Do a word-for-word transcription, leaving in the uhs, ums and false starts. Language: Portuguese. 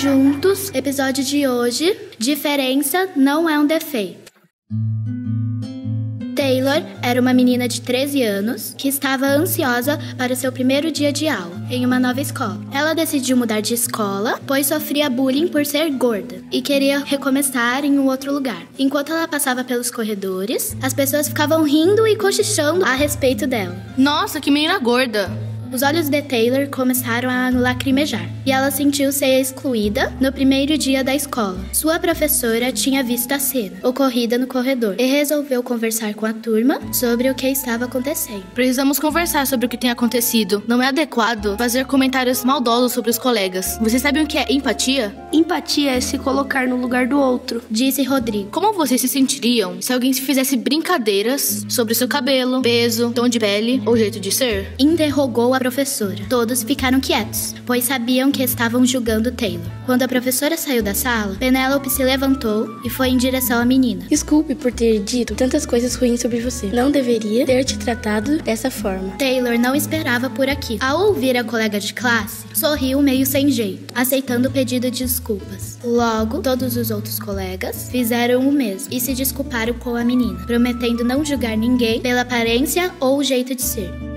juntos, episódio de hoje, diferença não é um defeito. Taylor era uma menina de treze anos que estava ansiosa para o seu primeiro dia de aula em uma nova escola. Ela decidiu mudar de escola, pois sofria bullying por ser gorda e queria recomeçar em um outro lugar. Enquanto ela passava pelos corredores, as pessoas ficavam rindo e cochichando a respeito dela. Nossa, que menina gorda! Os olhos de Taylor começaram a lacrimejar e ela sentiu-se excluída no primeiro dia da escola. Sua professora tinha visto a cena ocorrida no corredor e resolveu conversar com a turma sobre o que estava acontecendo. Precisamos conversar sobre o que tem acontecido. Não é adequado fazer comentários maldosos sobre os colegas. Vocês sabem o que é empatia? Empatia é se colocar no lugar do outro, disse Rodrigo. Como vocês se sentiriam se alguém se fizesse brincadeiras sobre seu cabelo, peso, tom de pele ou jeito de ser? Interrogou a professora. Todos ficaram quietos, pois sabiam que estavam julgando Taylor. Quando a professora saiu da sala, Penélope se levantou e foi em direção à menina. Desculpe por ter dito tantas coisas ruins sobre você. Não deveria ter te tratado dessa forma. Taylor não esperava por aquilo. Ao ouvir a colega de classe, sorriu meio sem jeito, aceitando o pedido de desculpas. Logo, todos os outros colegas fizeram o mesmo e se desculparam com a menina, prometendo não julgar ninguém pela aparência ou jeito de ser.